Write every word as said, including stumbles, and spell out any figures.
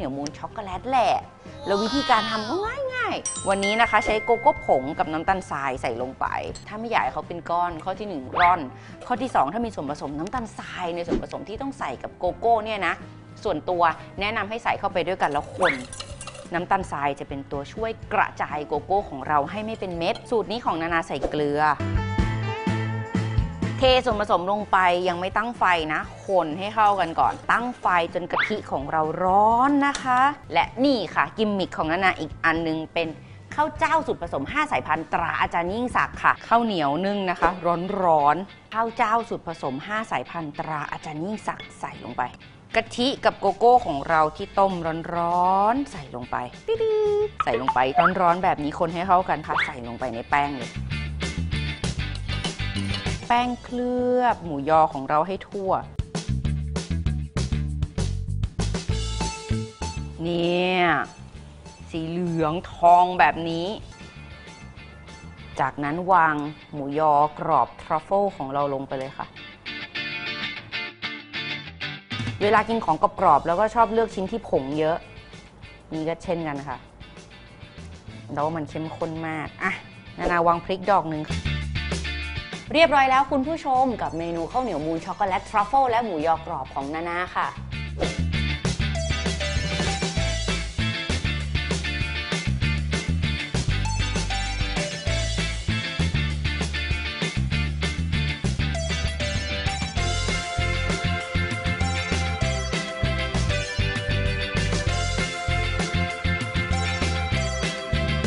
นียวมูนช็อกโกแลตแหละแล้ววิธีการทำก็ง่ายๆวันนี้นะคะใช้โกโก้ผงกับน้ำตาลทรายใส่ลงไปถ้าไม่อยากให้เขาเป็นก้อนข้อที่หนึ่งร่อนข้อที่สองถ้ามีส่วนผสมน้ำตาลทรายในส่วนผสมที่ต้องใส่กับโกโก้เนี่ยนะส่วนตัวแนะนำให้ใส่เข้าไปด้วยกันแล้วคนน้ำตาลทรายจะเป็นตัวช่วยกระจายโกโก้ของเราให้ไม่เป็นเม็ดสูตรนี้ของนานาใส่เกลือเทส่วนผสมลงไปยังไม่ตั้งไฟนะคนให้เข้ากันก่อนตั้งไฟจนกะทิของเราร้อนนะคะและนี่ค่ะกิมมิคของนานาอีกอันนึงเป็นข้าวเจ้าสูตรผสมห้าสายพันธุ์ตราอาจารย์ยิ่งศักดิ์ค่ะข้าวเหนียวนึ่งนะคะร้อนๆข้าวเจ้าสูตรผสมห้าสายพันธุ์ตราอาจารย์ยิ่งศักดิ์ใส่ลงไปกะทิกับโกโก้ของเราที่ต้มร้อนๆใส่ลงไปใส่ลงไปร้อนๆแบบนี้คนให้เข้ากันค่ะใส่ลงไปในแป้งเลยแป้งเคลือบหมูยอของเราให้ทั่วเนี่ยสีเหลืองทองแบบนี้จากนั้นวางหมูยอกรอบทรัฟเฟิลของเราลงไปเลยค่ะเวลากินของกรอบๆแล้วก็ชอบเลือกชิ้นที่ผงเยอะนี่ก็เช่นกันค่ะแล้วมันเข้มข้นมากอ่ะนานาวางพริกดอกหนึ่งเรียบร้อยแล้วคุณผู้ชมกับเมนูข้าวเหนียวมูนช็อกโกแลตทรัฟเฟิลและหมูยอกรอบของนานาค่ะ